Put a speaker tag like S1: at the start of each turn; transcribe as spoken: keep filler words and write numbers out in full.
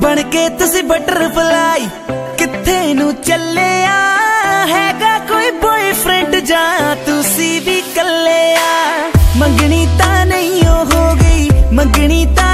S1: बन के तुसी बटरफ्लाई किथे नू चले आ हैगा कोई बॉयफ्रेंड जा तुसी भी कले आ मंगनी ता नहीं हो गई मंगनी ता